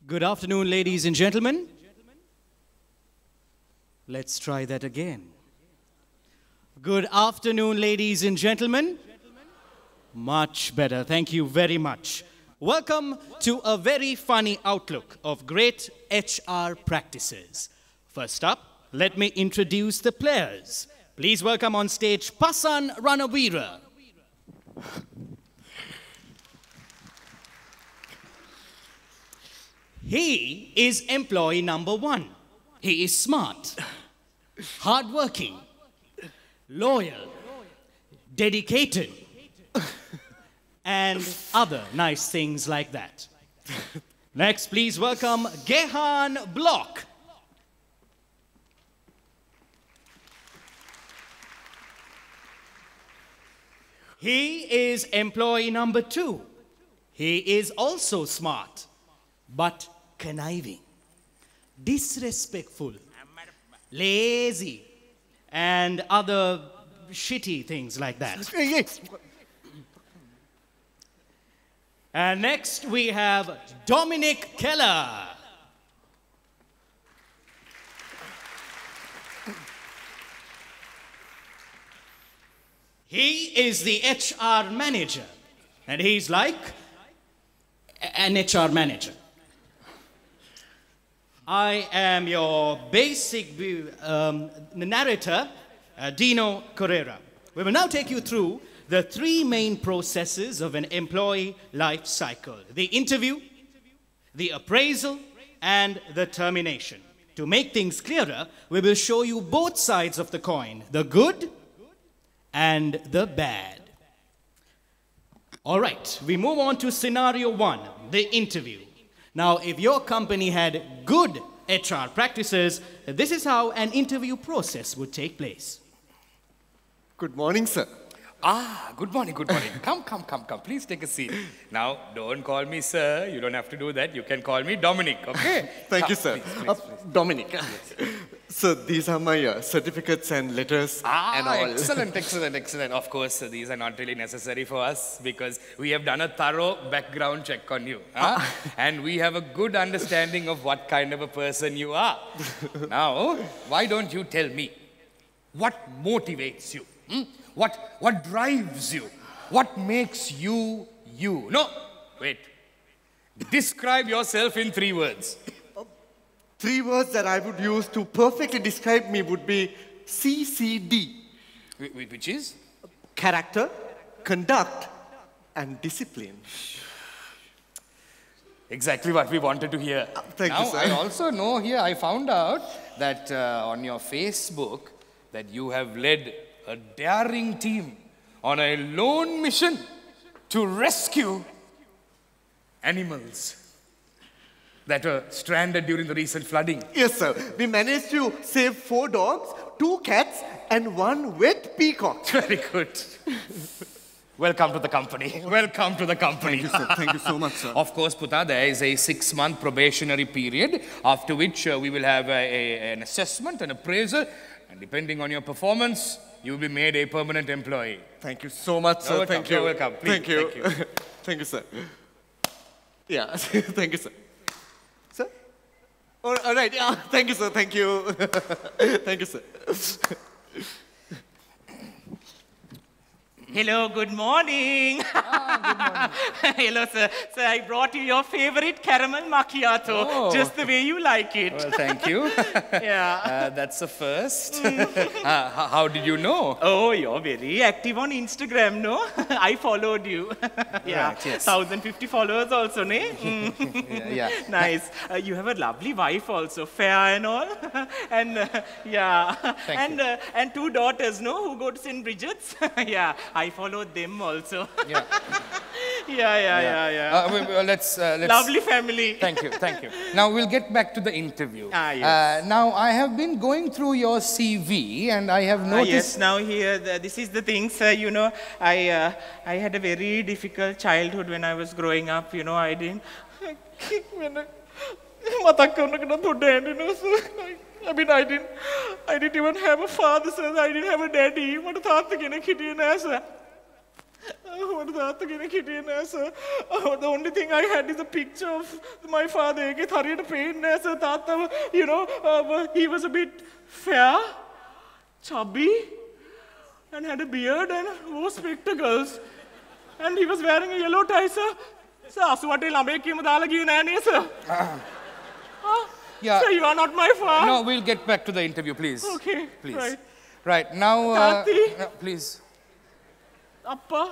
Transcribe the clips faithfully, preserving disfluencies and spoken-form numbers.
Good afternoon, ladies and gentlemen. Let's try that again. Good afternoon, ladies and gentlemen. Much better. Thank you very much. Welcome to a very funny outlook of great H R practices. First up, let me introduce the players. Please welcome on stage Pasan Ranavira. He is employee number one. He is smart, hardworking, loyal, dedicated, and other nice things like that. Next, please welcome Gehan Block. He is employee number two. He is also smart, but conniving, disrespectful, lazy, and other shitty things like that. And next we have Dominic Keller. He is the H R manager, and he's like an H R manager. I am your basic um, narrator, uh, Dino Correa. We will now take you through the three main processes of an employee life cycle: the interview, the appraisal, and the termination. To make things clearer, we will show you both sides of the coin, the good and the bad. All right, we move on to scenario one, the interview. Now, if your company had good H R practices, this is how an interview process would take place. Good morning, sir. Ah, good morning, good morning. Come, come, come, come. Please take a seat. Now, don't call me sir. You don't have to do that. You can call me Dominic, okay? Thank come, you, sir. Please, please, uh, please. Dominic. Yes. So, these are my uh, certificates and letters ah, and all. excellent, excellent, excellent. Of course, uh, these are not really necessary for us because we have done a thorough background check on you. Huh? And we have a good understanding of what kind of a person you are. Now, why don't you tell me what motivates you? Hmm? What, what drives you? What makes you you? No, wait. Describe yourself in three words. Three words that I would use to perfectly describe me would be C C D. Wh which is? Character, conduct, and discipline. Exactly what we wanted to hear. Uh, thank now, you, sir. I also know here, I found out that uh, on your Facebook, that you have led a daring team on a lone mission to rescue animals that were stranded during the recent flooding. Yes, sir. We managed to save four dogs, two cats, and one wet peacock. Very good. Welcome to the company. Welcome to the company. Thank you, sir. Thank you so much, sir. Of course, Puta, there is a six-month probationary period, after which uh, we will have a, a, an assessment, an appraisal, and depending on your performance, you will be made a permanent employee. Thank you so much, sir. You're welcome. Thank you. You're welcome. Please. Thank you. Thank you. Thank you, sir. Yeah, thank you, sir. Sir? All, all right, yeah, thank you, sir. Thank you. Thank you, sir. Hello, good morning. Ah, good morning. Hello, sir. Sir, I brought you your favorite caramel macchiato, Oh. just the way you like it. Well, thank you. Yeah. Uh, that's a first. uh, how, how did you know? Oh, you're very active on Instagram, no? I followed you. Yeah. Right, yes. one thousand fifty followers also, ne? Mm. Yeah, yeah. Nice. Uh, you have a lovely wife also, fair and all. And uh, yeah. Thank and you. uh, and two daughters, no? Who go to Saint Bridget's? Yeah. I followed them also. Yeah. Yeah, yeah, yeah, yeah. Uh, we- we- let's, uh, let's... Lovely family. Thank you, thank you. Now we'll get back to the interview. Ah, yes. Uh, now I have been going through your C V and I have Ah, noticed... yes, now here, the, this is the thing, sir, you know, I, uh, I had a very difficult childhood when I was growing up, you know, I didn't... මතක් කරනකොට තොඩ ඇඬෙනවා sir. I mean, I didn't, I didn't even have a father, sir. I didn't have a daddy. මට තාත්තා කෙනෙක් හිටියේ නෑ, sir. What the sir? The only thing I had is a picture of my father. Sir, Tata, you know, uh, he was a bit fair, chubby, and had a beard and wore spectacles. And he was wearing a yellow tie, sir. Sir, Aswati Lambe came with sir. Huh? Yeah. Sir, you are not my father. No, we'll get back to the interview, please. Okay, Please. right. Right, now... Uh, Tati. no, please. Appa.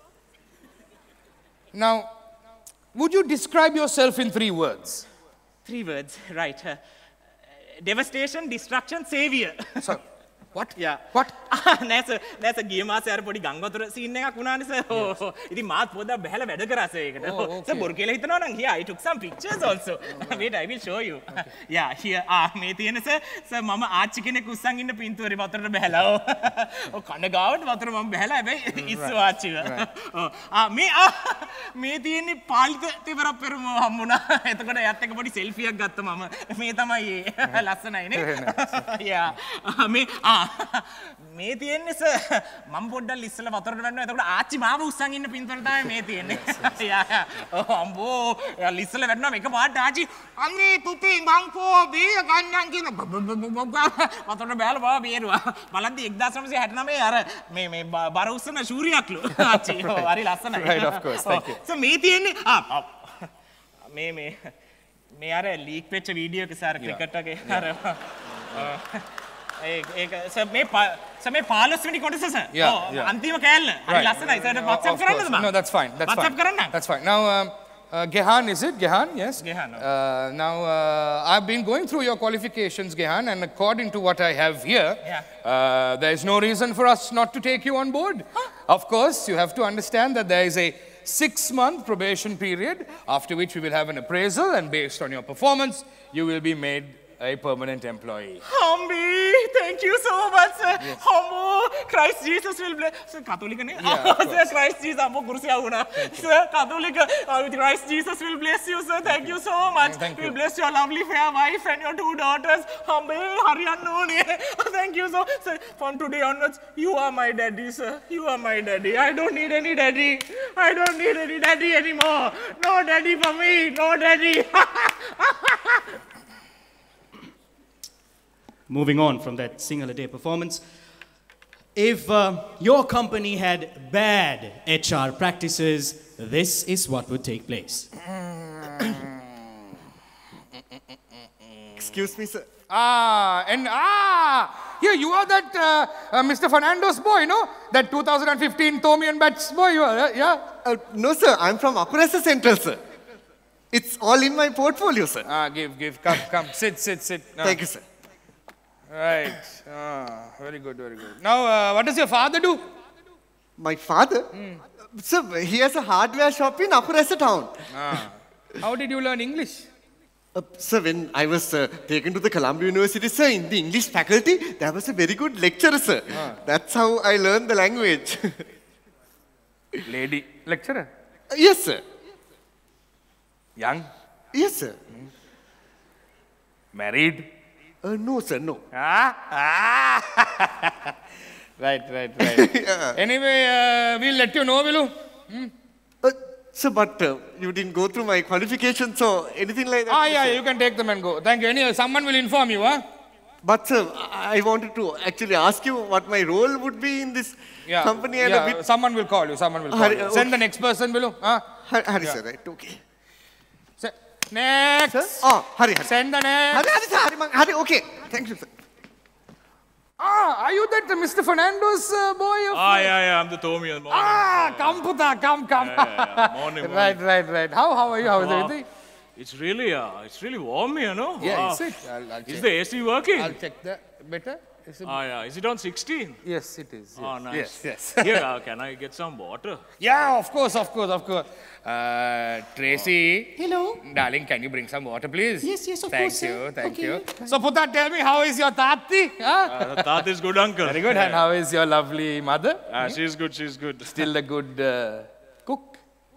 Now, would you describe yourself in three words? Three words, right. Uh, devastation, destruction, savior. So, what? Yeah. What? That's a that's a game master podi Gangathara scene එකක් වුණානේ sir. Oh, ඉතින් මාත් පොඩ්ඩක් බහැලා වැඩ කරා sir ඒකට. Sir බොරු කියලා හිතනවා නම් here I took some pictures also. Wait, I will show you. Yeah, here ah මේ තියෙන sir sir මම ආච්චි කෙනෙක් උස්සන් ඉන්න පින්තූරේ වතුරට බහැලා. ඔව් කන ගාවට වතුර මම බහැලා හැබැයි ඉස්සු ආච්චිව. ඔව් ආ මේ ආ මේ තියෙන්නේ පාලිත තෙවරක් පෙරම හම්බුණා. එතකොට එයත් එක්ක පොඩි සෙල්ෆියක් ගත්තා මම. මේ තමයි ලස්සනයි නේ. Yeah. මේ ආ මේ තියෙන්නේ සර් මම පොඩ්ඩක් ඉස්සලා වතුරට වැන්නා එතකොට ආච්චි මාව උස්සන් ඉන්න පින්තූරේ තමයි මේ තියෙන්නේ යා ඔව් අම්බෝ ඉස්සලා වැන්නා මේක පාට ආච්චි අනේ පුතේ මං පෝ බිය ගන්නම් කියන වතුරට බෑලා බා බේරුවා බලද්දි nineteen sixty-nine අර මේ මේ බර උස්සන ශූරියක්ලු ආච්චි ඔව් හරි ලස්සනයි Right, of course, thank you. Sir මේ තියෙන්නේ ආ මේ මේ මේ අර ලීක් වෙච්ච වීඩියෝ එක සර් ක්‍රිකට් එකේ අර sir, me sir, me පාලොස් වෙනි කොටස sir. Yeah, oh, yeah. අන්තිම කෑල්ල. හරි ලස්සනයි. sir, WhatsApp කරන්නද මම? No, that's fine. That's WhatsApp fine. කරන්න? That's fine. Now, um, uh, Gehan, is it? Gehan, yes? Gehan, no. Uh, now, uh, I've been going through your qualifications, Gehan, and according to what I have here, Yeah. uh, there is no reason for us not to take you on board. Huh? Of course, you have to understand that there is a six-month probation period, after which we will have an appraisal, and based on your performance, you will be made a permanent employee. Humbi, thank you so much, sir. Yes. Humbo, Christ Jesus will bless. Sir, Catholic, ne? Yeah, Oh, sir, Christ Jesus, ambo kursi auna. Sir, Catholic, uh, with Christ Jesus will bless you, sir. Thank you so much. Thank you. Will bless your lovely fair wife and your two daughters. Humbi, Haryanoni. Thank you so. Sir, from today onwards, you are my daddy, sir. You are my daddy. I don't need any daddy. I don't need any daddy anymore. No daddy for me. No daddy. Moving on from that single a day performance, if uh, your company had bad H R practices, this is what would take place. Excuse me, sir. Ah, and ah, here you are that uh, uh, Mister Fernando's boy, no? That two thousand fifteen Tommy and Batch boy, you are, uh, yeah? Uh, no, sir. I'm from Akurasa Central, sir. It's all in my portfolio, sir. Ah, give, give, come, come, sit, sit, sit. Ah. Thank you, sir. Right. Ah, very good, very good. Now, uh, what does your father do? My father? Mm. Sir, he has a hardware shop in Akurasa town. Ah. How did you learn English? Uh, sir, when I was uh, taken to the Columbia University, sir, in the English faculty, there was a very good lecturer, sir. Ah. That's how I learned the language. Lady lecturer? Uh, yes, sir. Young? Yes, sir. Mm. Married? Uh, no, sir, no. Ah? Ah. Right, right, right. Yeah. Anyway, uh, we'll let you know, Vilu. Hmm? Uh, sir, but uh, you didn't go through my qualifications or anything like that. Ah, yeah, sir. you can take them and go. Thank you. Anyway, someone will inform you, huh? But, sir, I wanted to actually ask you what my role would be in this yeah. company. And yeah, a bit... someone will call you. Someone will call Hari, you. okay. Send the next person, Vilu. Huh? Hari, Hari yeah. sir, right, okay. Sir, next. Sir? Oh, Hari, Hari. Send the next. Hari, Hari, sir, Hari, man, Hari, okay. Thank you, sir. Ah, are you that uh, Mister Fernando's uh, boy? Of ah, yeah, yeah, I'm the Tommy. Morning. Ah, come, Puta, come, come. Yeah, yeah, yeah. Morning, morning. Right, right, right. How, how are you? How is wow. everything? It's really, uh, it's really warm here, no? Yeah, wow. is it? I'll, I'll is check. the A C working? I'll check that better. Is it? Ah, yeah. Is it on sixteen? Yes, it is. Yes. Oh, nice. Yes, yes. Here, uh, can I get some water? Yeah, of course, of course, of course. Uh, Tracy. Hello. Darling, can you bring some water, please? Yes, yes, of thank course, you, sir. Thank Okay. you, thank you. So, Puta, tell me, how is your Tati? Huh? Uh, that is good, uncle. Very good. And how is your lovely mother? Uh, she's good, she's good. Still a good uh, cook?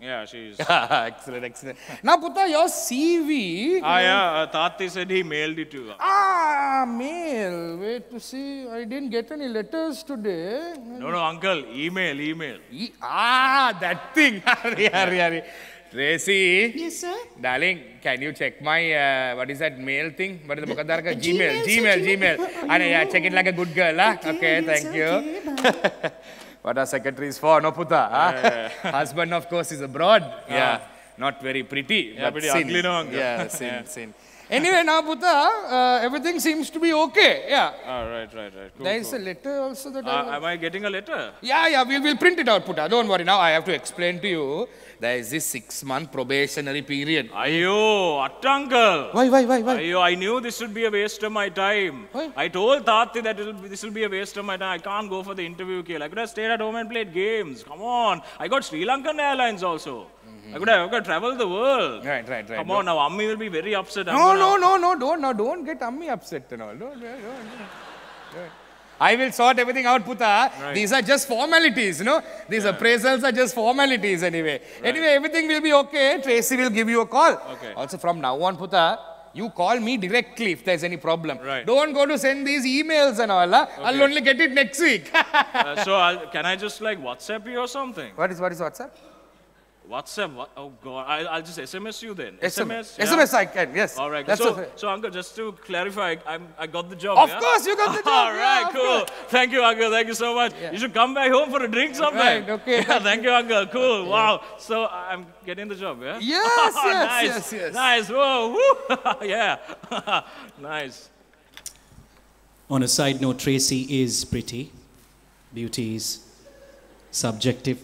Yeah, she's. Excellent, excellent. Now, Putta, your C V. Ah, yeah, uh, Tati said he mailed it to you. Ah, mail. Wait to see. I didn't get any letters today. No, no, uncle, email, email. E ah, that thing. Hurry, hurry, hurry. Tracy. Yes, sir. Darling, can you check my, uh, what is that mail thing? What is the Bokadharka? Gmail, Gmail, sir, Gmail, Gmail. Gmail. And yeah, check it like a good girl, huh? Okay, yes, thank sir, you. okay, What are secretaries for, no Putta? Huh? Husband, of course, is abroad. Yeah. Not very pretty. Yeah, but pretty sin. ugly, no, uncle? Yeah, sin, sin. Anyway, now Putta, uh, everything seems to be okay. Yeah. Ah, right, right, right. Cool, There is cool. a letter also that Uh, I... am I getting a letter? Yeah, yeah, we'll, we'll print it out, Putta. Don't worry. Now I have to explain to you. There is this six-month probationary period. Ayo, what, uncle? Why, why, why, why? Ayo, I knew this would be a waste of my time. Why? I told Tati that it'll be, this will be a waste of my time. I can't go for the interview, Kill. I could have stayed at home and played games. Come on. I got Sri Lankan Airlines also. I could have, I could have traveled the world. Right, right, right. Come on, now Ammi will be very upset. I'm No, gonna- no, no, no, don't, no, don't get Ammi upset and all. Don't, don't, don't, don't. I will sort everything out, Putta. Right. These are just formalities, you know. These appraisals are just formalities anyway. Anyway, everything will be okay. Tracy will give you a call. Okay. Also, from now on, Putta, you call me directly if there's any problem. Right. Don't go to send these emails and all. Huh? I'll only get it next week. Uh, so I'll, can I just like WhatsApp you or something? What is, what is WhatsApp? WhatsApp? What? Oh God, I'll, I'll just S M S you then. S M S. yeah? S M S I can, yes. All right. That's so, okay. so uncle, just to clarify, I'm, I got the job. Of yeah? course, you got the job. All yeah, right, of cool. course. Thank you, uncle. Thank you so much. You should come back home for a drink sometime. Right, okay. Yeah, thank you, uncle. Cool. Wow. So I'm getting the job, yeah? Yes, Oh, yes, nice. yes, yes. Nice. Whoa. Woo. Yeah. Nice. On a side note, Tracy is pretty. Beauty is subjective.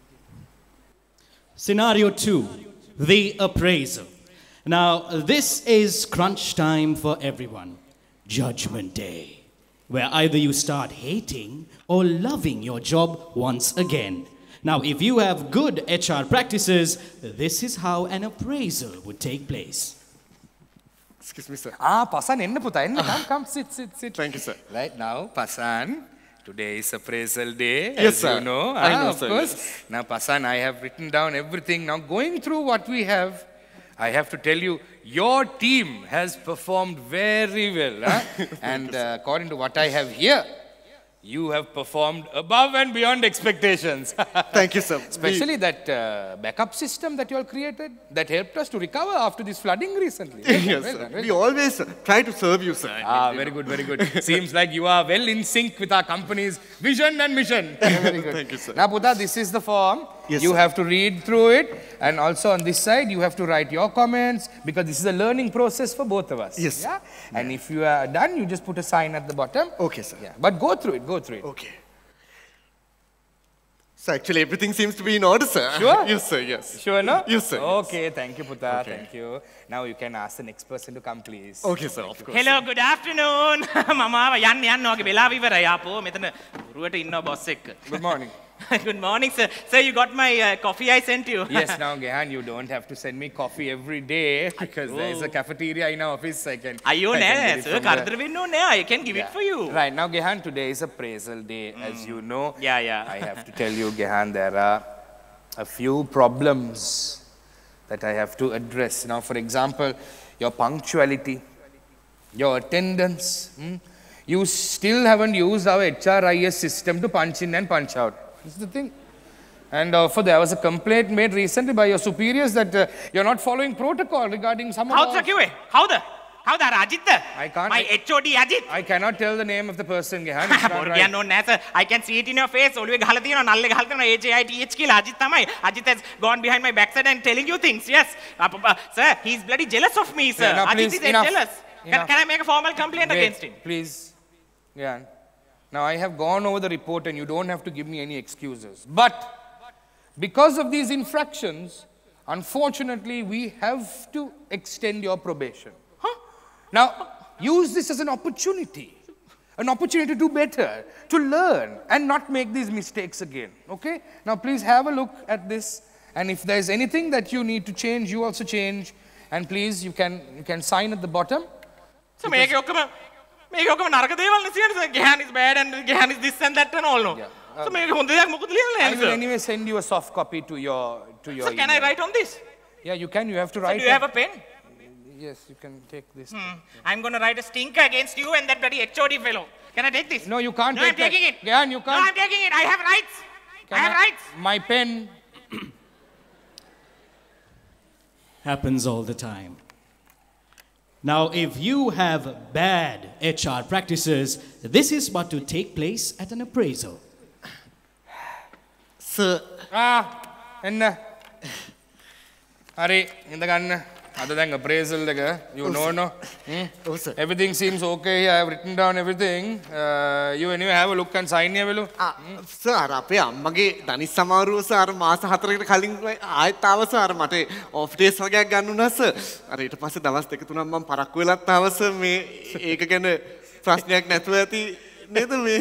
Scenario two, the appraisal. Now, this is crunch time for everyone. Judgment Day, where either you start hating or loving your job once again. Now, if you have good H R practices, this is how an appraisal would take place. Excuse me, sir. Ah, Pasan, enna Putta, enna. Come, come, sit, sit, sit. Thank you, sir. Right now, Pasan, today is appraisal day, Yes, as sir. you know. I ah, know, of sir, course. yes. Now, Pasan, I have written down everything. Now, going through what we have, I have to tell you, your team has performed very well. huh? And uh, according to what I have here, you have performed above and beyond expectations. Thank you, sir. Especially that uh, backup system that you all created that helped us to recover after this flooding recently. Well done, Yes, well sir. done, well We done. always try to serve you, sir. Ah, very good, very good. Seems like you are well in sync with our company's vision and mission. Very good. Thank you, sir. Now, Buddha, this is the form. Yes, you sir. have to read through it. And also on this side, you have to write your comments because this is a learning process for both of us. Yes, sir. Yeah? And if you are done, you just put a sign at the bottom. Okay, sir. Yeah. But go through it, go through it. Okay. So actually everything seems to be in order, sir. Sure? Yes, sir, yes. Sure, no? Yes, sir, yes. Okay, thank you, Putta. Okay. Thank you. Now you can ask the next person to come, please. Okay, sir, of course. Hello, good afternoon. මම ආවා යන්න යන්න වගේ වෙලාව ඉවරයි. ආපෝ මෙතන පුරුවට ඉන්නවා බොස් එක්ක. Good morning. Good morning, sir. Sir, you got my uh, coffee I sent you. Yes, now, Gehan, you don't have to send me coffee every day because there is a cafeteria in our office. I can. අයියෝ I can නෑ get it sir from කරදර there. වෙන්න ඕනේ නෑ. I can give it for you. Right, now, Gehan, today is appraisal day, as you know. Yeah, yeah. I have to tell you, Gehan, there are a few problems that I have to address. Now, for example, your punctuality, your attendance. hmm? You still haven't used our H R I S system to punch in and punch out. This is the thing. And uh, for there was a complaint made recently by your superiors that uh, you're not following protocol regarding some of කවුද our... කිව්වේ? කවුද? කවුද අර අජිත්ද? I can't- My H O D Ajith. I cannot tell the name of the person, Gehan. It's not බොරු right. කියන්න ඕනේ නෑ sir. I can see it in your face. ඔළුවේ ගහලා තියෙනවා නල්ලේ ගහලා තියෙනවා A J I T H කියලා අජිත් තමයි. Ajith has gone behind my backside and telling you things. Yes. අප- අප- Sir, he's bloody jealous of me, sir. Yeah, now Ajit please, is enough. jealous. Can, Enough. can I make a formal complaint Wait, against him? please. Yeah. Now, I have gone over the report and you don't have to give me any excuses. But because of these infractions, unfortunately, we have to extend your probation. Huh? Now, use this as an opportunity. An opportunity to do better, to learn, and not make these mistakes again. Okay? Now, please have a look at this. And if there's anything that you need to change, you also change. And please, you can, you can sign at the bottom. So මේක ඔක්කොම මේක ඔක්කොම නරක දේවල් නේ sir. Gehan is bad and Gehan is this and that and all no. Yeah. So මේක හොඳ දෙයක් මොකද ලියන්නේ I නැහැ will sir. anyway send you a soft copy to your to your. So can I email. write on this? Yeah, you can. You have to So write. do you it. have a pen? Yes, you can take this. Hmm. I'm going to write a stinker against you and that bloody H O D fellow. Can I take this? No, you can't No, take I'm taking that. it. Gyan, you No, can't. I'm taking it. I have rights. Can I have rights. My pen. Happens all the time. Now, if you have bad H R practices, this is what to take place at an appraisal. Sir, Ah, enna. Hari, inda ganna. Ada දැන් appraisal එක you know no. Hmm? oh sir. Everything seems okay here. I have written down everything. Uh, you anyway have a look and sign here, Velu. Ah, sir, අර අපේ අම්මගේ ධනිස් සමාරුව sir අර මාස හතරකට කලින් ආයෙත් ආව සර් මට ඔෆ් ඩේස් වගේක් ගන්න උනා සර්. අර ඊට පස්සේ දවස් දෙක තුනක් මම පරක්කු වෙලත් ආව සර් මේ ඒක ගැන ප්‍රශ්නයක් නැතුව ඇති නේද මේ?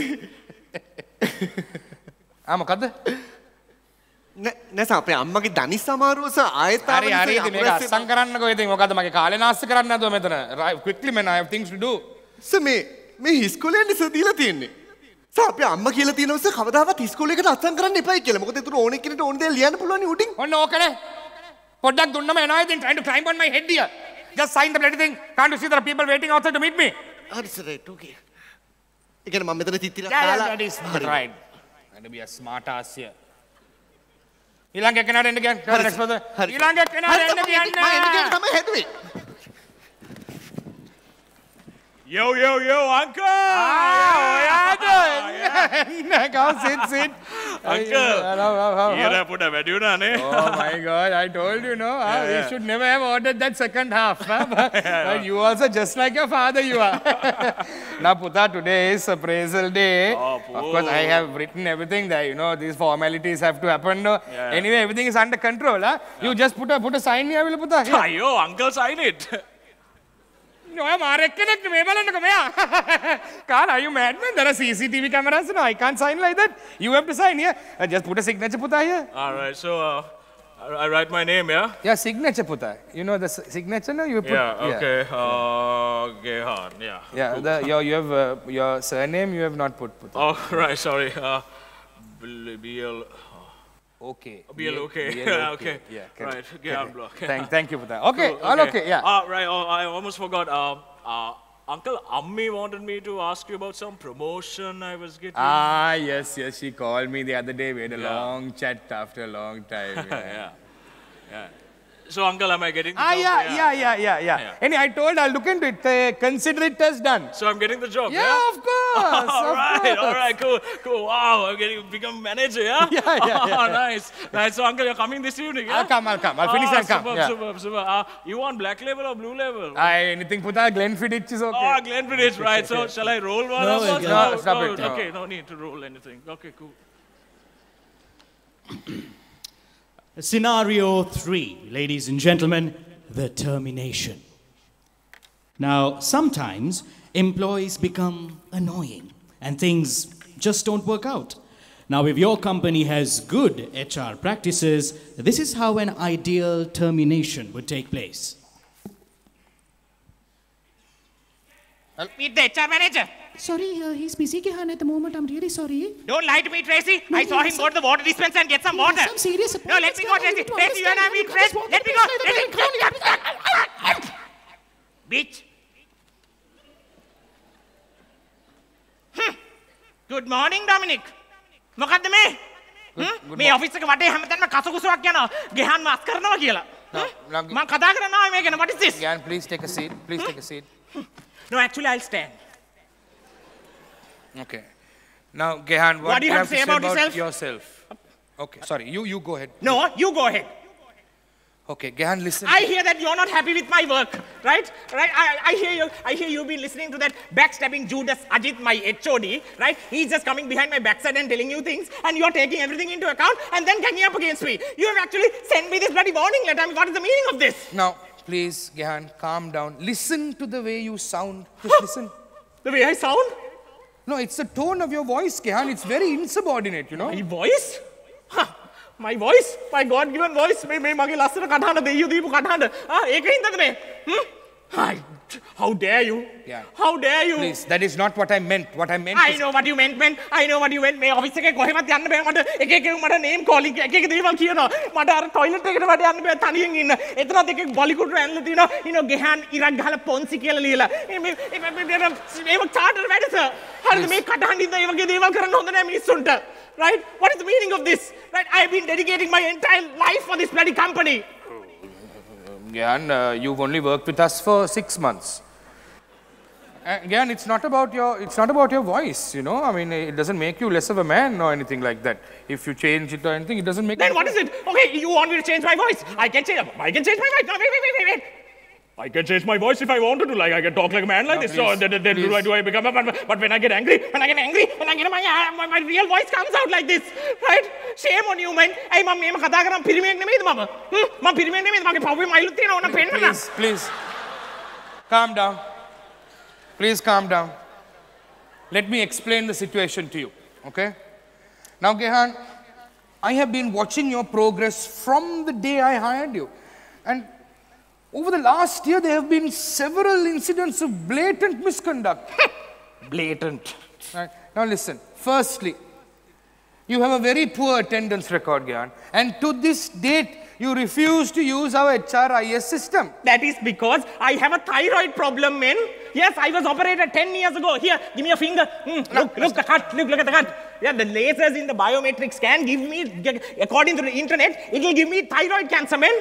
ආ මොකද්ද? නෑ නෑ සර් අපේ අම්මගේ ධනිස් සමාරුව සර් ආයෙත් ආව හරි හරි ඉතින් මේක අස්සම් කරන්නකෝ ඉතින් මොකද්ද මගේ කාලේ නාස්ති කරන්න නැතුව මෙතන. Quickly man, I have things to do. Sir මේ මේ හිස්කෝලේ සර් දීලා තියෙන්නේ. සර් අපේ අම්මා කියලා තියෙනවා සර් කවදාවත් හිස්කෝලේකට අස්සම් කරන්න එපායි කියලා. මොකද ඒතර ඕනෙ කෙනෙක්ට ඕන දේ ලියන්න පුළුවන් උඩින්. ඔන්න ඕකනේ. පොඩ්ඩක් දුන්නම එනවා ඉතින් trying to climb on my head here. Just sign the bloody thing. Can't you see there are people waiting outside to meet me? හරි සර් රයිට් ඕකේ. ඒ කියන්නේ මම මෙතන තිත්තිලා Yeah, yeah, දාලා that is right. And to be a smart ass here. ඊළඟ එක්කෙනාට එන්න කියන්න. හරි, next brother. හරි. ඊළඟ එක්කෙනාට හරි, එන්න මම එන්න- මම එන්න කියන කියන්න. තමයි හැදුවේ. Yo, yo, yo, uncle! ඔයාද? එන්න come sit sit. Uncle! Hello, how, how, how? ඊට පොඩ වැඩි වුණානේ. Oh my God, I told you, no? Uh, Yeah, we yeah. should never have ordered that second half. Huh? But, but you also, just like your father, you are. Now, Puta, today is appraisal day. Oh, Of course, I have written everything that, you know, these formalities have to happen. No? Yeah. Anyway, everything is under control. Huh? You just put a, put a sign here, will Puta? Here. අයියෝ, uncle sign it. ඔයා මාරෙක් කෙනෙක් මේ බලන්නකො මෙයා. Carl, are you mad, man? There are C C T V cameras. No, I can't sign like that. You have to sign here. Uh, just put a signature, Puta, here. All right, so uh, I- I write my name, yeah? Yeah, signature, Puta. You know the s- signature, no? You put, Yeah, okay. Uh, Gehan, yeah. Yeah, the, your, you have uh, your surname you have not put. put. Oh, right, sorry. Uh, B- BL. Okay. B L okay. B L okay. Yeah, correct. Right, Gehan block. Thank, thank you for that. Okay, Cool, all okay, yeah. Uh, right, oh, I almost forgot. Um, uh, Uncle Ammi wanted me to ask you about some promotion I was getting. Ah, yes, yes. She called me the other day. We had a Yeah. long chat after a long time. Yeah. yeah. Yeah. So, Uncle, am I getting the Ah, job? yeah, yeah, yeah, yeah, yeah. Yeah. Anyway, I told her I'll look into it. Uh, consider it as done. So, I'm getting the job, Yeah, yeah? of course. All of right, course. all right, cool, cool. Wow, I'm getting become manager, yeah? Yeah, yeah, yeah, Oh, yeah. nice, nice. So, Uncle, you're coming this evening, yeah? I'll come, I'll come. I'll finish Ah, and come. Superb, Yeah. superb, superb. Uh, you want black label or blue label? I, anything put out Glenfiddich is okay. Oh, Glenfiddich, right. So, shall I roll one No, of us? no, stop it, no. Okay, no need to roll anything. Okay, cool. Scenario three, ladies and gentlemen, the termination. Now, sometimes employees become annoying and things just don't work out. Now, if your company has good H R practices, this is how an ideal termination would take place. Meet the H R manager. Sorry, uh, he's busy, Gehan, at the moment. I'm really sorry. Don't lie to me, Tracy. No, I saw no, him sir. go to the water dispenser and get some He has water. some serious No, let me go, appointments, Tracy. Gehan. You need to Tracy, you and I understand. meet You friends. can't walk Let the me go. place like Tracy. that. Bitch. Hmm. Good morning, Dominic. මොකද්ද මේ? හ්ම්? මේ office එක වටේ හැමතැනම කසකුසුවක් යනවා. ගෙහන් මාස් කරනවා කියලා. No, no, මම කතා කරනවා මේ ගැන. What is this? Gyan, please take a seat. Please take a seat. No, actually I'll stand. Okay. Now, Gehan, what, What do you have to say about yourself? yourself? Okay, sorry. You, you go ahead. No, you go ahead. Okay, Gehan, listen. I hear that you're not happy with my work, right? Right? I, I hear you. I hear you've been listening to that backstabbing Judas Ajit, my H O D, right? He's just coming behind my backside and telling you things, and you're taking everything into account and then ganging up against me. You have actually sent me this bloody warning letter. I mean, what is the meaning of this? Now, please, Gehan, calm down. Listen to the way you sound. Just listen. The way I sound? No, it's the tone of your voice, Gehan. It's very insubordinate, you know. My voice? Huh. My voice? My God-given voice? මේ මේ මගේ ලස්සන කටහඬ දෙයියෝ දීපු කටහඬ. ආ ඒක හින්දාද මේ? Hmm? I, how dare you? Yeah. How dare you? Please, that is not what I meant. What I meant I is... know what you meant, man. I know what you meant. මේ office එකේ කොහෙවත් යන්න බෑ මට. එක එක මට name කෝලින් එක එක දේවල් කියනවා. මට අර টয়ලට් එකට වැඩ යන්න බෑ තනියෙන් ඉන්න. එතනත් එක එක බොලිකුඩු ඇන්ලා තිනවා. you know ගෙහන් ඉරක් ගහලා පොන්සි කියලා ලියලා. මේ මේක චාටර් වැඩ සර්. හරිද මේ කටහඬින්ද ඒ වගේ දේවල් කරන්න හොඳ නෑ මිනිස්සුන්ට. Right? What is the meaning of this? Right? I have been dedicating my entire life for this bloody company. Gyan, uh, you've only worked with us for six months. Uh, Gyan, it's not about your it's not about your voice, you know. I mean, it doesn't make you less of a man or anything like that. If you change it or anything, it doesn't make. Then what is it? Okay, you want me to change my voice? I can change. I can change my voice. No, wait, wait, wait, wait, wait. I can change my voice if I wanted to. Like I can talk like a man like No, this. please, So then, then do I do I become a man? But when I get angry, when I get angry, when I get my my, my real voice comes out like this, right? Shame on you, man. Hey, mama, me kata karam pirimek nemeyද mama? Hmm, mama pirimek nemeyද? Mage pawwe mailut tiyena ona penna. Please, please, calm down. Please calm down. Let me explain the situation to you, okay? Now, Gehan, I have been watching your progress from the day I hired you. And over the last year, there have been several incidents of blatant misconduct. Blatant. Right. Now listen, firstly, you have a very poor attendance record, Gehan. And to this date, you refuse to use our H R I S system. That is because I have a thyroid problem, man. Yes, I was operated ten years ago. Here, give me a finger. Mm, look, look, the cut. Look, look at the cut. Yeah, the lasers in the biometric scan give me, according to the internet, it will give me thyroid cancer, man.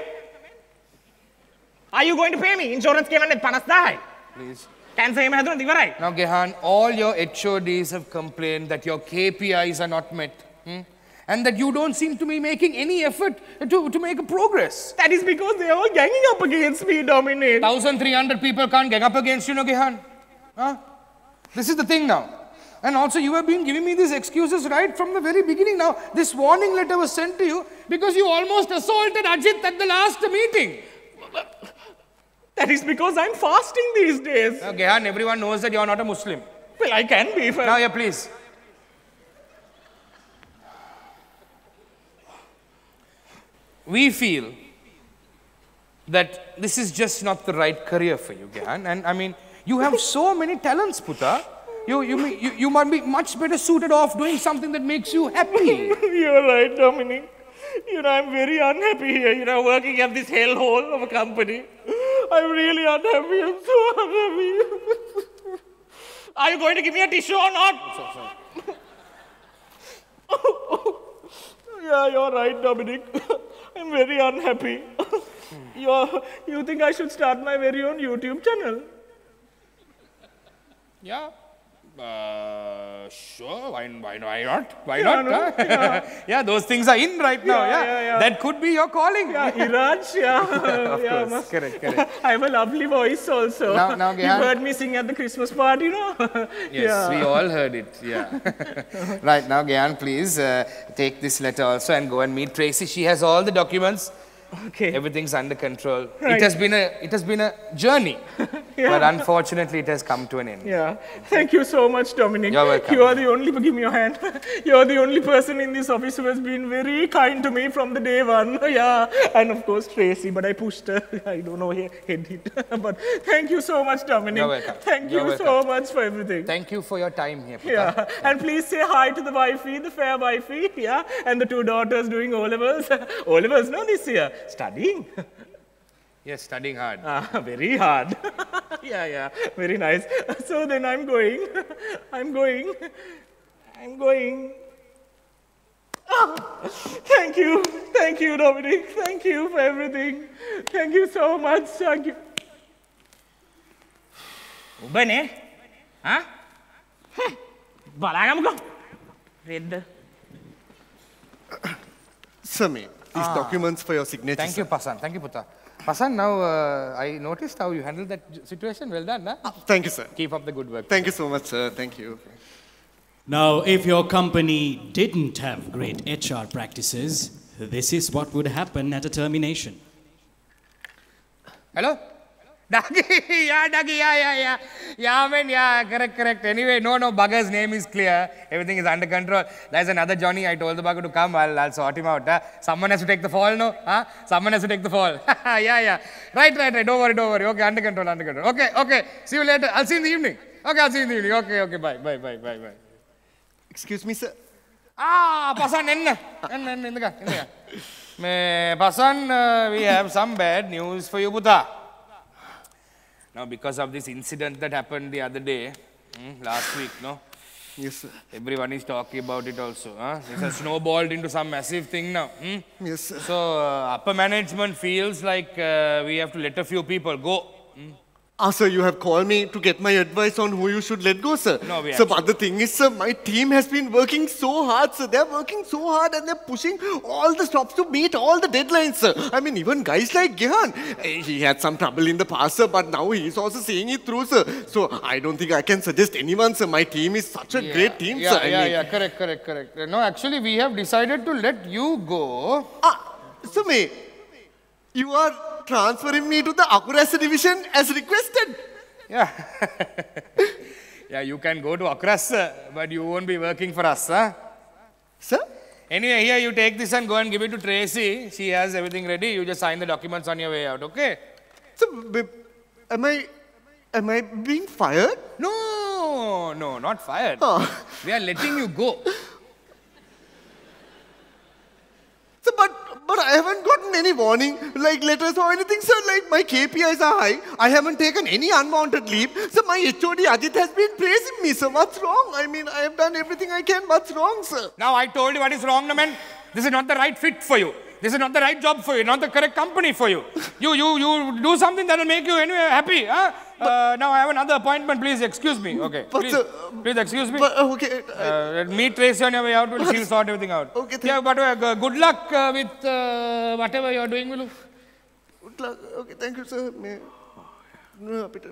Are you going to pay me? Insurance came and panas dahay. Please. Cancer hema haduna ivarai. Now, Gehan, all your H O Ds have complained that your K P Is are not met. Hmm? And that you don't seem to be making any effort to, to make a progress. That is because they are all ganging up against me, Dominic. one thousand three hundred people can't gang up against you, no, Gehan? Huh? This is the thing now. And also, you have been giving me these excuses right from the very beginning. Now, this warning letter was sent to you because you almost assaulted Ajit at the last meeting. That is because I'm fasting these days. Now, Gehan, everyone knows that you're not a Muslim. Well, I can be if I... Now, yeah, please. We feel that this is just not the right career for you, Gehan. And I mean, you have so many talents, Puta. You, you, you, you might be much better suited off doing something that makes you happy. You're right, Dominic. You know, I'm very unhappy here, you know, working at this hellhole of a company. I'm really unhappy. I'm so unhappy. Are you going to give me a tissue or not? So, so. Yeah, you're right, Dominic. I'm very unhappy. You're, you think I should start my very own YouTube channel? Yeah. Uh, sure, why, why, why not? Why Yeah, not? no, huh? yeah. Yeah, those things are in right now. Yeah, Yeah, yeah, yeah. That could be your calling. Yeah, Iraj, yeah. Of yeah, course, must- correct, correct. I have a lovely voice also. Now- now, you Gehan- heard me sing at the Christmas party, no? Yes, yeah. we all heard it. Yeah. Right now, Gyan, please uh, take this letter also and go and meet Tracy. She has all the documents. Okay. Everything's under control. Right. It has been a it has been a journey, Yeah. but unfortunately, it has come to an end. Yeah. Thank you so much, Dominic. You're welcome. You are the only, give me your hand. You're the only person in this office who has been very kind to me from the day one. Yeah. And of course, Tracy, but I pushed her. I don't know, he head hit. But thank you so much, Dominic. You're welcome. Thank You're you so welcome. much for everything. Thank you for your time here, Puta. Yeah, and please say hi to the wifey, the fair wifey, yeah, and the two daughters doing O-levels. O-levels, no, this year. Studying. Yes, studying hard. Ah, very hard. Yeah, yeah, very nice. So then I'm going. I'm going. I'm going. Ah, thank you. Thank you, Dominic. Thank you for everything. Thank you so much. Thank you. Ubane? Huh? Balagamuko. Red. Sir, mate, these documents for your signature. Thank sir. you, Pasan. Thank you, Puta. Pasan, now uh, I noticed how you handled that j- situation. Well done, huh? Thank you, sir. Keep up the good work. Thank you so much, sir. Thank you. Now, if your company didn't have great H R practices, this is what would happen at a termination. Hello? Dagi, yeah, Dagi, yeah, yeah, yeah. Yeah, man, yeah, correct, correct. Anyway, no, no, Bugger's name is clear. Everything is under control. There's another Johnny. I told the Bugger to come. I'll, I'll sort him out. Huh? Someone has to take the fall, no? Huh? Someone has to take the fall. Yeah, yeah. Right, right, right. Don't worry, don't worry. Okay, under control, under control. Okay, okay. See you later. I'll see you in the evening. Okay, I'll see you in the evening. Okay, okay. Bye, bye, bye, bye, bye. Excuse me, sir. Ah, Pasan, enna. Enna, enna, enna, enna. Me, Pasan, uh, we have some bad news for you, Buddha. Now, because of this incident that happened the other day, hmm, last week, no? Yes, sir. Everyone is talking about it also. Huh? This has snowballed into some massive thing now. Hmm? Yes, sir. So, uh, upper management feels like uh, we have to let a few people go. Hmm? Ah, sir, you have called me to get my advice on who you should let go, sir. No, we Sir, actually- but the thing is, sir, my team has been working so hard, sir. They're working so hard and they're pushing all the stops to meet all the deadlines, sir. I mean, even guys like Gihan, eh, he had some trouble in the past, sir, but now he's also seeing it through, sir. So I don't think I can suggest anyone, sir. My team is such a Yeah, great team, yeah, sir. I Yeah, mean, yeah, correct, correct, correct. No, actually, we have decided to let you go. Ah, so, May, you are transferring me to the Akurasa division as requested. Yeah. Yeah, you can go to Akras, but you won't be working for us, huh? Sir? Anyway, here you take this and go and give it to Tracy. She has everything ready. You just sign the documents on your way out, okay? So, b- am I, am I being fired? No, no, not fired. Oh. We are letting you go. So, but, but I haven't gotten any warning, like letters or anything, sir. Like, my K P Is are high. I haven't taken any unwanted leave. So, my H O D Ajit has been praising me, sir. What's wrong? I mean, I have done everything I can. What's wrong, sir? Now, I told you what is wrong, no, man. This is not the right fit for you. This is not the right job for you, not the correct company for you. You, you, you do something that will make you anyway happy, huh? Uh, now, I have another appointment. Please excuse me. Okay. But, Please, sir, please excuse me. But, uh, okay. I, Uh, meet Tracy on your way out. We'll she'll sort everything out. Okay, thank- Yeah, but uh, g- good luck uh, with uh, whatever you're doing, Vilu. good luck. Okay, thank you, sir. May, no, Peter.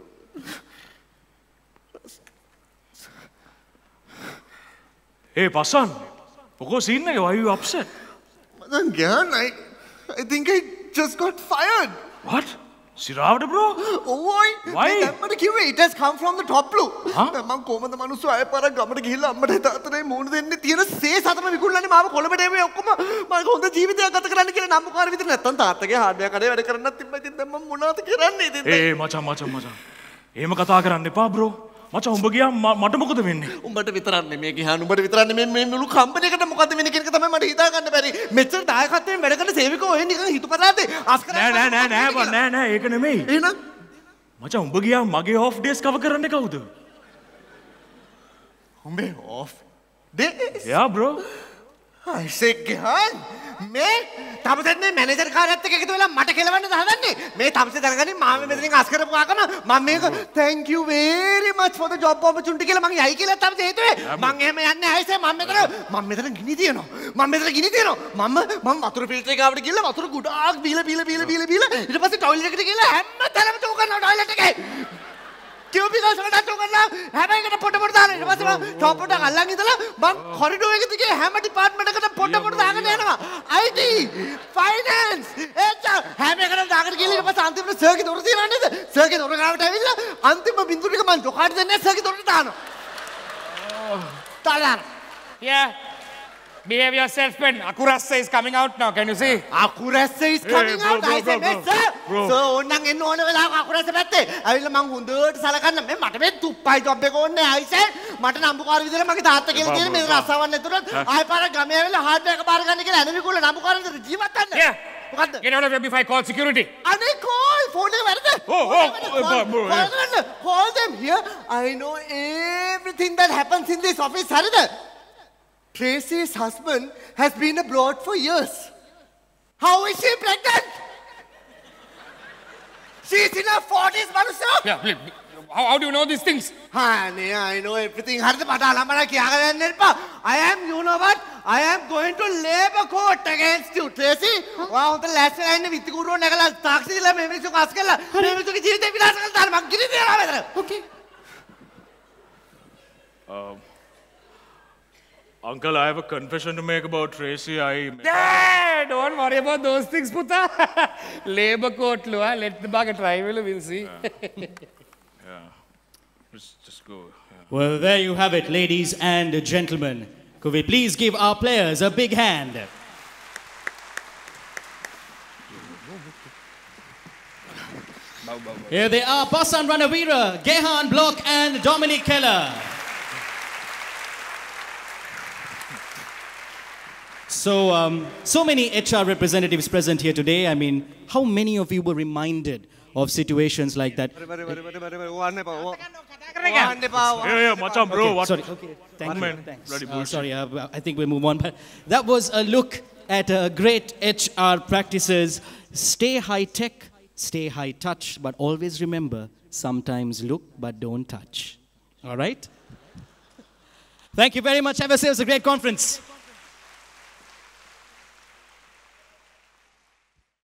Hey, Pasan. What's the scene? Why are you upset? Then again, I, I think I just got fired. What? Siravada, bro? Oh, boy. Why? මේ දැම්මට කිව්වේ it has come from the top blue. Huh? දැන් මං කොහමද මිනිස්සු අය පාරක් ගමට ගිහිල්ලා අම්මට තාත්තටයි මූණ දෙන්නේ තියෙන සේ සතම විකුණන්නේ මාව කොළඹට එන්නේ ඔක්කොම මම හොඳ ජීවිතයක් ගත කරන්න කියලා නම්බුකාර විතර නැත්තම් තාත්තගේ හાર્ඩ්වෙයාර් කඩේ වැඩ කරන්නත් තිබ්බා. ඉතින් දැන් මම මොනවද කරන්නේ ඉතින්? ඒ මචං මචං මචං. එහෙම කතා කරන්න එපා බ්‍රෝ. මචං උඹ ගියා ම- මට මොකද වෙන්නේ? උඹට විතරක් නෙමෙයි ගිහාන උඹට විතරක් නෙමෙයි මේ මුළු කම්පැනි එකට මොකද්ද වෙන්නේ කියන එක තමයි මට හිතා ගන්න බැරි. මෙච්චර දායකත්වයෙන් වැඩ කරන සේවකයෝ ඔය නිකන් හිතුපරාදේ අස්කර නෑ නෑ නෑ නෑ බං නෑ නෑ ඒක නෙමෙයි. එහෙනම් මචං උඹ ගියා මගේ ඔෆ් ඩේස් කවර් කරන්න කවුද? උඹේ off days යා බ්‍රෝ. අයිසෙක් ගිහාන් මේ තමසෙත් මේ මැනේජර් කාර්යයත් එක්ක එකතු වෙලා මට කෙලවන්නද හදන්නේ මේ තමසේ දැනගන්නේ මාම මෙතනින් අස් කරපු ආකම මම මේක thank you very much for the job opportunity කියලා මං යයි කියලා තමසේ හේතුවේ මං එහෙම යන්නේ ආයිසේ මම මෙතන මම මෙතන ගිනි තියනවා මම මෙතන ගිනි තියනවා මම මම වතුර ෆිල්ටර් එක ආවට ගිහලා වතුර ගොඩාක් බීලා බීලා බීලා බීලා බීලා ඊට පස්සේ ටොයිලට් එකට ගිහලා හැම තැනම තෝ කරනවා ටොයිලට් එකේ क्यूबिकल्स में डांटो करना හැම එකකට පොට පොට දාලා ඊට පස්සේ මම ටොප් පොට අල්ලන් ඉඳලා මම කොරිඩෝර් එකේ දිගේ හැම ඩිපාර්ට්මන්ට් එකකට පොට පොට දාගෙන යනවා I T finance H R හැම එකකට දාගෙන ගිහලා ඊට පස්සේ අන්තිමට සර්ගේ දොර තියනවා නේද සර්ගේ දොර ගාවට ඇවිල්ලා අන්තිම බින්දුව ටික මම ජොකාට දෙන්නේ සර්ගේ දොරට දානවා තාලන Yeah. Behave yourself, Ben. Akurasa is coming out now. Can you see? අකුරැස්ස is coming bro, out bro, I bro, said bro, sir bro. sir ඕන්නම් එන්න ඕන වෙලාවක අකුරැස්ස පැත්තේ ඇවිල්ලා මං හොඳට සලකන්න මේ මට මේ තුප්පයි ජොබ් එක ඕනේ I said මට නම්බුකාර විදිහට මගේ තාත්තා කියලා තියෙන මේ රස්සාවක් නැතුනොත් ආයෙ පාරක් ගමේ ඇවිල්ලා හાર્ඩ්වෙයාර් එක බාර ගන්න කියලා එනවි කුල නම්බුකාර විදිහට ජීවත් වෙන්න Yeah. මොකද්ද Get out of here before I call security. අනේ කෝල් ෆෝන් එක වැරද Oh, oh, oh, bro, yeah. call them here I know everything that happens in this office හරිද Tracy's husband has been abroad for years. How is she pregnant? She's in her forties, Manusya. Yeah, please. How, how do you know these things? Honey, I know everything. හරිද මට අලම්බලා කියාගෙන යන්න එපා. I am, you know what? I am going to labor court against you, Tracy. ඔයා හොඳ ලැස්තිලා ඉන්න විත්තිකුරුව නැගලා තාක්ෂි දීලා මේ මිනිස්සු කස් කළා. මේ මිනිස්සුගේ ජීවිතේ විනාශ කරලා දාන්න මං කිරි දෙනවා මෙතන. Okay. Uncle, I have a confession to make about Tracy. I... Hey, don't worry about those things, puta. Labor court, lo, ah. Let the bag try, we'll see. Yeah. Just, just go. Yeah. Well, there you have it, ladies and gentlemen. Could we please give our players a big hand? Here they are, Basan Ranavira, Gehan Block and Dominic Keller. So, um, so many H R representatives present here today. I mean, how many of you were reminded of situations like that? Yeah, yeah, Macham, bro. Okay, What? sorry, okay, thank you. man. Thanks. Bloody Uh, bullshit. sorry, uh, I think we'll move on. But that was a look at uh, great H R practices. Stay high tech, stay high touch, but always remember, sometimes look but don't touch. All right? Thank you very much. Have yourselves a great conference.